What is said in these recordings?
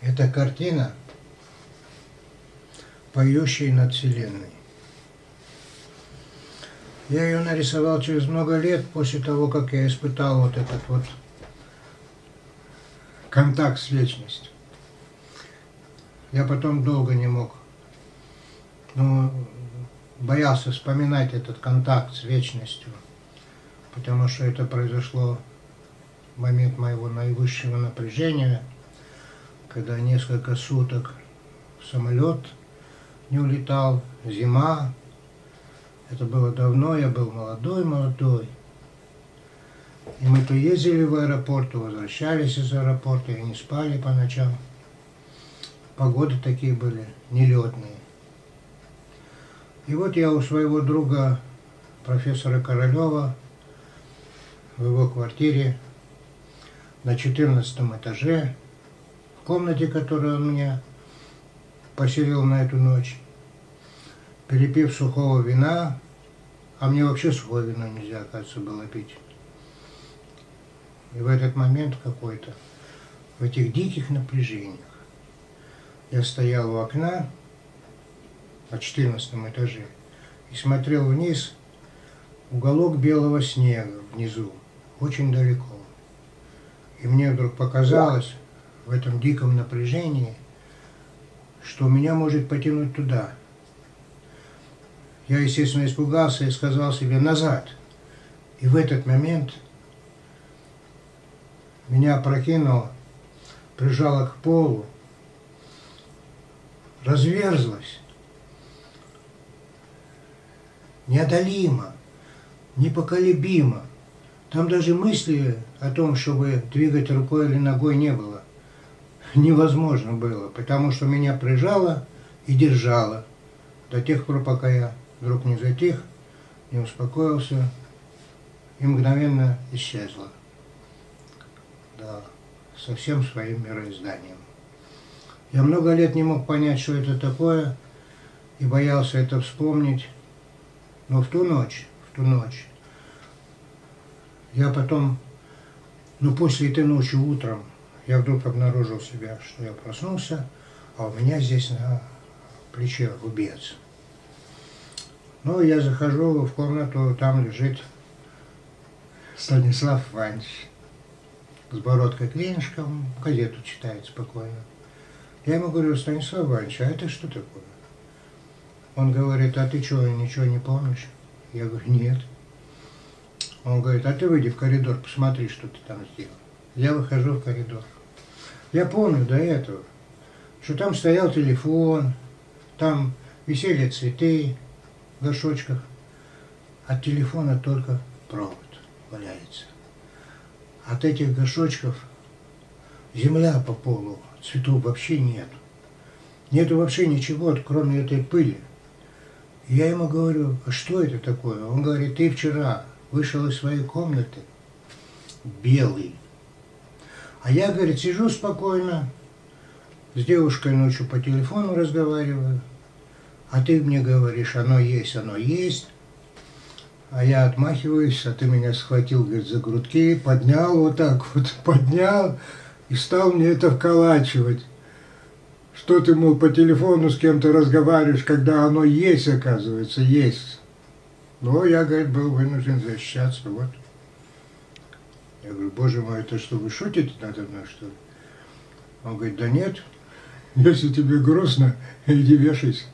Это картина, поющая над Вселенной. Я ее нарисовал через много лет после того, как я испытал вот этот вот контакт с вечностью. Я потом долго не мог, боялся вспоминать этот контакт с вечностью, потому что это произошло в момент моего наивысшего напряжения, когда несколько суток самолет не улетал, зима. Это было давно, я был молодой. И мы то ездили в аэропорт, то возвращались из аэропорта, и не спали по ночам. Погоды такие были, нелетные. И вот я у своего друга, профессора Королева, в его квартире на 14 этаже, в комнате, которую он меня поселил на эту ночь, перепив сухого вина, а мне вообще сухое вино нельзя, оказывается, было пить. И в этот момент какой-то, в этих диких напряжениях, я стоял у окна на 14 этаже и смотрел вниз, уголок белого снега внизу, очень далеко. И мне вдруг показалось в этом диком напряжении, что меня может потянуть туда. Я, естественно, испугался и сказал себе «назад». И в этот момент меня опрокинуло, прижало к полу, разверзлось, неодолимо, непоколебимо. Там даже мысли о том, чтобы двигать рукой или ногой, не было. Невозможно было, потому что меня прижало и держало до тех пор, пока я вдруг не затих, не успокоился и мгновенно исчезла. Да, со всем своим мироизданием. Я много лет не мог понять, что это такое, и боялся это вспомнить. Но в ту ночь, я потом, после этой ночи утром, я вдруг обнаружил себя, что я проснулся, а у меня здесь на плече рубец. Я захожу в комнату, там лежит Станислав Иванович с бородкой клинышком, газету читает спокойно. Я ему говорю: Станислав Иванович, а это что такое? Он говорит: а ты что, ничего не помнишь? Я говорю: нет. Он говорит: а ты выйди в коридор, посмотри, что ты там сделал. Я выхожу в коридор. Я помню до этого, что там стоял телефон, там висели цветы в горшочках. От телефона только провод валяется. От этих горшочков земля по полу, цветов вообще нет. Нету вообще ничего, кроме этой пыли. И я ему говорю: а что это такое? Он говорит: ты вчера вышел из своей комнаты белый. А я, говорит, сижу спокойно, с девушкой ночью по телефону разговариваю, а ты мне говоришь: оно есть, оно есть. А я отмахиваюсь, а ты меня схватил, говорит, за грудки, поднял вот так вот, поднял и стал мне это вколачивать. Что ты, мол, по телефону с кем-то разговариваешь, когда оно есть, оказывается, есть. Я, говорит, был вынужден защищаться, вот. Я говорю: боже мой, это что, вы шутите надо мной, что ли? Он говорит: да нет, если тебе грустно, иди вешайся.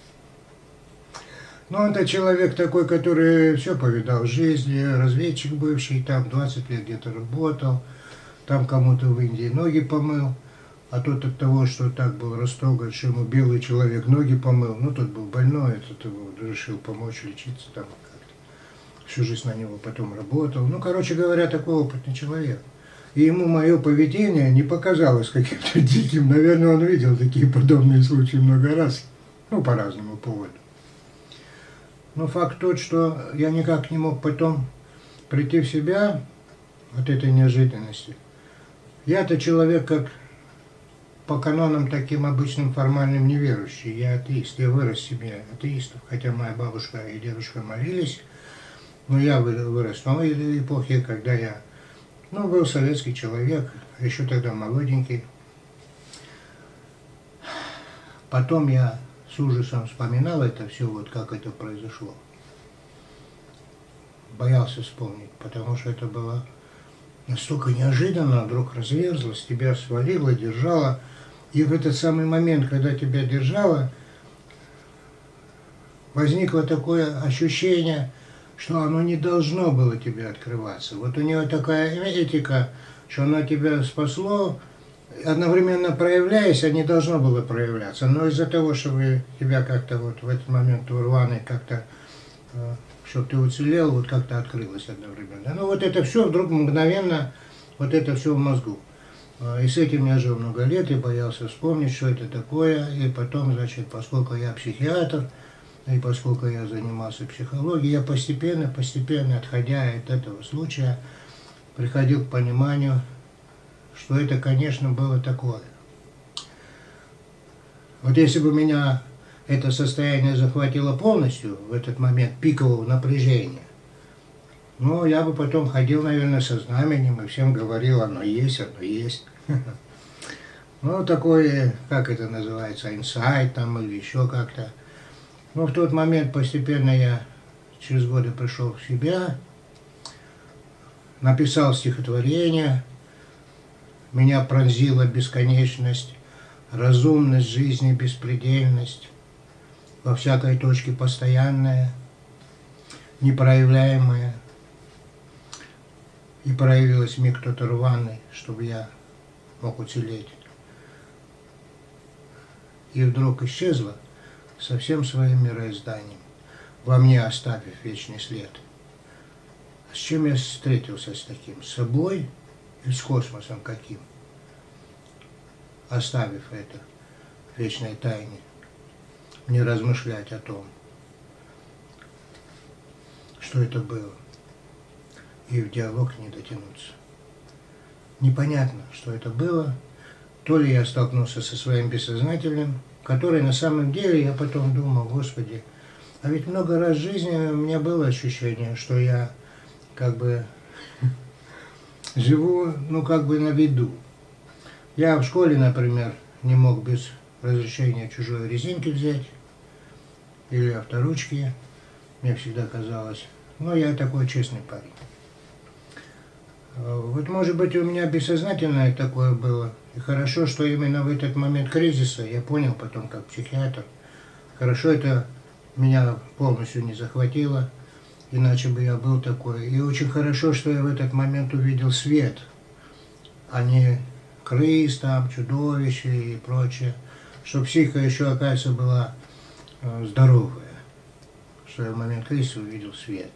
Это человек такой, который все повидал в жизни, разведчик бывший, там 20 лет где-то работал, там кому-то в Индии ноги помыл, а тот от того, что так был растроган, что ему белый человек ноги помыл, тот был больной, этот его решил помочь лечиться там как-то. Всю жизнь на него потом работал. Короче говоря, такой опытный человек. И ему мое поведение не показалось каким-то диким. Наверное, он видел такие подобные случаи много раз. По разному поводу. Но факт тот, что я никак не мог потом прийти в себя от этой неожиданности. Я-то человек, как по канонам таким обычным формальным неверующий. Я атеист. Я вырос в семье атеистов. Хотя моя бабушка и дедушка молились. Но я вырос в новой эпохе, когда я был советский человек, еще тогда молоденький. Потом я с ужасом вспоминал это все, вот как это произошло. Боялся вспомнить, потому что это было настолько неожиданно, вдруг разверзлось, тебя свалило, держало. И в этот самый момент, когда тебя держало, возникло такое ощущение, что оно не должно было тебе открываться. Вот у нее такая этика, что оно тебя спасло, одновременно проявляясь, а не должно было проявляться. Но из-за того, что тебя как-то вот в этот момент рваный как-то, чтобы ты уцелел, вот как-то открылось одновременно. Ну вот это все вдруг мгновенно, вот это все в мозгу. И с этим я жил много лет и боялся вспомнить, что это такое. И потом, значит, поскольку я психиатр, и поскольку я занимался психологией, я постепенно, отходя от этого случая, приходил к пониманию, что это, конечно, было такое. Вот если бы меня это состояние захватило полностью в этот момент пикового напряжения, ну, я бы потом ходил, наверное, со знаменем и всем говорил, оно есть, оно есть. Ну, такой, как это называется, инсайт там или еще как-то. Но в тот момент постепенно я через годы пришел в себя, написал стихотворение, меня пронзила бесконечность, разумность жизни, беспредельность, во всякой точке постоянная, непроявляемая. И проявилась в мне кто-то рваный, чтобы я мог уцелеть. И вдруг исчезла со всем своим мироизданием, во мне оставив вечный след. С чем я встретился с таким? С собой и с космосом каким? Оставив это в вечной тайне, не размышлять о том, что это было, и в диалог не дотянуться. Непонятно, что это было. То ли я столкнулся со своим бессознательным, который на самом деле, я потом думал, Господи, а ведь много раз в жизни у меня было ощущение, что я как бы живу, ну как бы на виду. Я в школе, например, не мог без разрешения чужой резинки взять или авторучки, мне всегда казалось. Но я такой честный парень. Вот, может быть, у меня бессознательное такое было. И хорошо, что именно в этот момент кризиса, я понял потом, как психиатр, хорошо это меня полностью не захватило, иначе бы я был такой. И очень хорошо, что я в этот момент увидел свет, а не крыс, там, чудовища и прочее. Что психика еще, оказывается, была здоровая. Что я в момент кризиса увидел свет,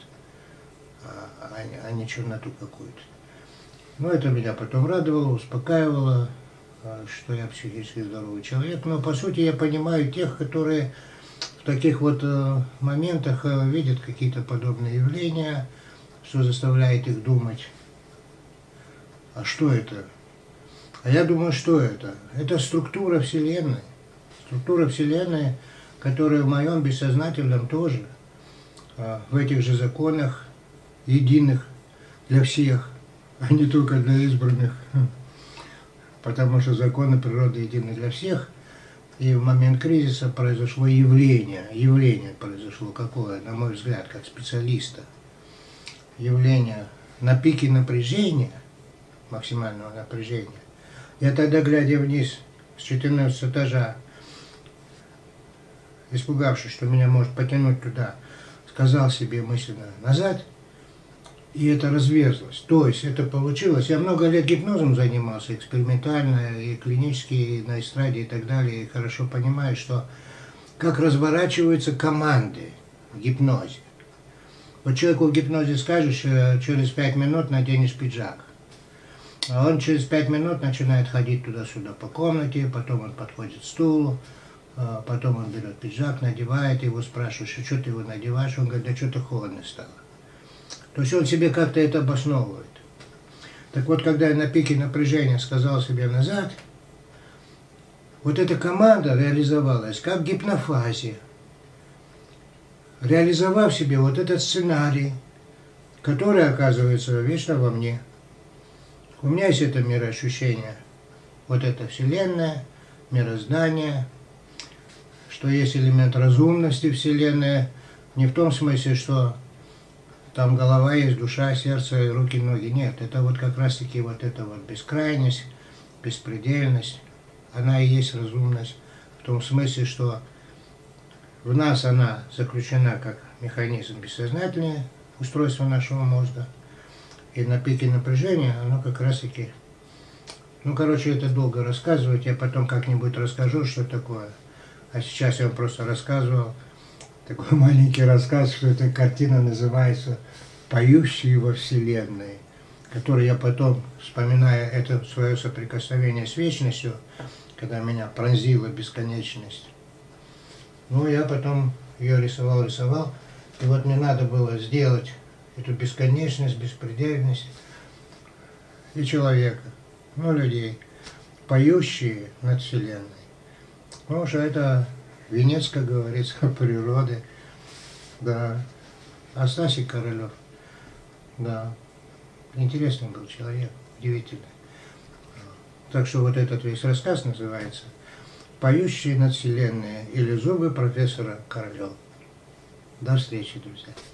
а не черноту какую-то. Но это меня потом радовало, успокаивало, что я психически здоровый человек. Но по сути я понимаю тех, которые в таких вот моментах видят какие-то подобные явления, что заставляет их думать, а что это? А я думаю, что это? Это структура Вселенной. Структура Вселенной, которая в моем бессознательном тоже, в этих же законах, единых для всех, а не только для избранных. Потому что законы природы едины для всех. И в момент кризиса произошло явление. Явление произошло какое, на мой взгляд, как специалиста. Явление на пике напряжения, максимального напряжения. Я тогда, глядя вниз с 14 этажа, испугавшись, что меня может потянуть туда, сказал себе мысленно назад, и это разверзлось. То есть это получилось. Я много лет гипнозом занимался, экспериментально, и клинически, и на эстраде, и так далее. И хорошо понимаю, что как разворачиваются команды в гипнозе. Вот человеку в гипнозе скажешь, через 5 минут наденешь пиджак. А он через 5 минут начинает ходить туда-сюда по комнате, потом он подходит к стулу, потом он берет пиджак, надевает, его спрашиваешь, что ты его надеваешь? Он говорит, да что-то холодно стало. То есть он себе как-то это обосновывает. Так вот, когда я на пике напряжения сказал себе назад, вот эта команда реализовалась как в гипнофазе, реализовав себе вот этот сценарий, который, оказывается, вечно во мне. У меня есть это мироощущение, вот это Вселенная, мироздание, что есть элемент разумности Вселенной, не в том смысле, что там голова есть, душа, сердце, руки, ноги. Нет, это вот как раз-таки вот эта вот бескрайность, беспредельность, она и есть разумность. В том смысле, что в нас она заключена как механизм бессознательное устройство нашего мозга. И на пике напряжения оно как раз-таки... Ну, короче, это долго рассказывать, я потом как-нибудь расскажу, что такое. А сейчас я вам просто рассказывал такой маленький рассказ, что эта картина называется «Поющие во Вселенной», который я потом, вспоминая это свое соприкосновение с вечностью, когда меня пронзила бесконечность, ну, я потом ее рисовал, и вот мне надо было сделать эту бесконечность, беспредельность и человека, ну, людей, поющие над Вселенной. Потому что это венец, как говорится, природы. Да. Астасий Королев. Да. Интересный был человек, удивительный. Так что вот этот весь рассказ называется «Поющие над Вселенной» или «Зубы профессора Королева». До встречи, друзья.